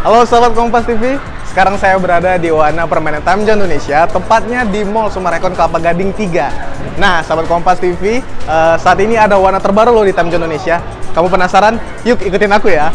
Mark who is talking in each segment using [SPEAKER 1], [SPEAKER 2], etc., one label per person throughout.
[SPEAKER 1] Halo sahabat Kompas TV, sekarang saya berada di wahana permainan Time Zone Indonesia, tepatnya di Mall Summarecon Kelapa Gading 3. Nah, sahabat Kompas TV, saat ini ada wahana terbaru loh di Time Zone Indonesia. Kamu penasaran? Yuk ikutin aku ya.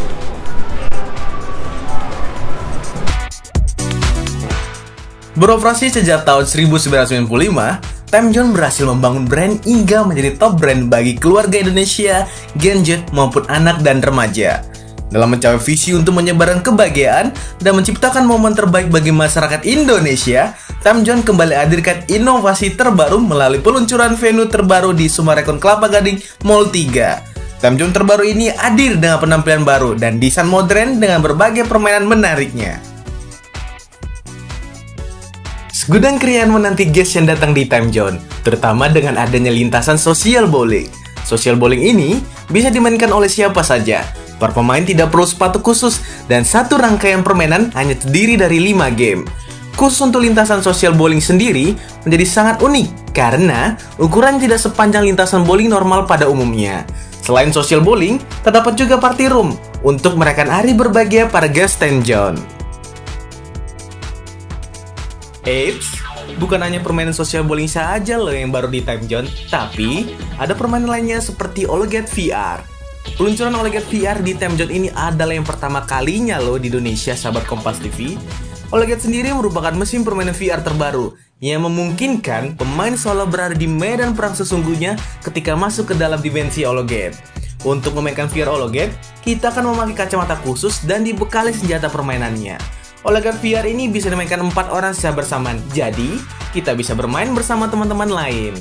[SPEAKER 2] Beroperasi sejak tahun 1995, Time Zone berhasil membangun brand hingga menjadi top brand bagi keluarga Indonesia, Gen Z maupun anak dan remaja. Dalam mencapai visi untuk menyebarkan kebahagiaan dan menciptakan momen terbaik bagi masyarakat Indonesia, Time Zone kembali hadirkan inovasi terbaru melalui peluncuran venue terbaru di Summarecon Kelapa Gading Mall 3. Time Zone terbaru ini hadir dengan penampilan baru dan desain modern dengan berbagai permainan menariknya. Segudang keriaan menanti guest yang datang di Time Zone, terutama dengan adanya lintasan social bowling. Social bowling ini bisa dimainkan oleh siapa saja. Para pemain tidak perlu sepatu khusus dan satu rangkaian permainan hanya terdiri dari 5 game. Khusus untuk lintasan social bowling sendiri menjadi sangat unik karena ukuran tidak sepanjang lintasan bowling normal pada umumnya. Selain social bowling, terdapat juga party room untuk merayakan hari berbahagia para guest Time Zone. Eits, bukan hanya permainan social bowling saja loh yang baru di Time Zone, tapi ada permainan lainnya seperti Hologet VR. Peluncuran Hologet VR di Time Zone ini adalah yang pertama kalinya loh di Indonesia, sahabat Kompas TV. Hologet sendiri merupakan mesin permainan VR terbaru yang memungkinkan pemain seolah berada di medan perang sesungguhnya ketika masuk ke dalam dimensi Hologet. Untuk memainkan VR Hologet, kita akan memakai kacamata khusus dan dibekali senjata permainannya. Hologet VR ini bisa dimainkan 4 orang secara bersamaan, jadi kita bisa bermain bersama teman-teman lain.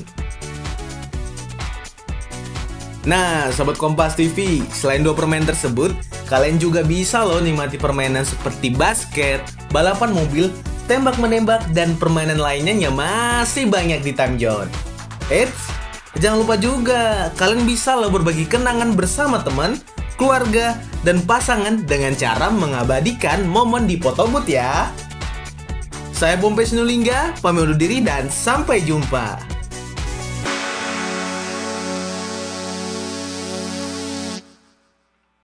[SPEAKER 2] Nah, Sobat Kompas TV, selain 2 permainan tersebut, kalian juga bisa loh nikmati permainan seperti basket, balapan mobil, tembak-menembak, dan permainan lainnya yang masih banyak di Time Zone. Eits, jangan lupa juga, kalian bisa loh berbagi kenangan bersama teman, keluarga, dan pasangan dengan cara mengabadikan momen di foto booth ya. Saya Bompes Nulingga, pamit undur diri dan sampai jumpa.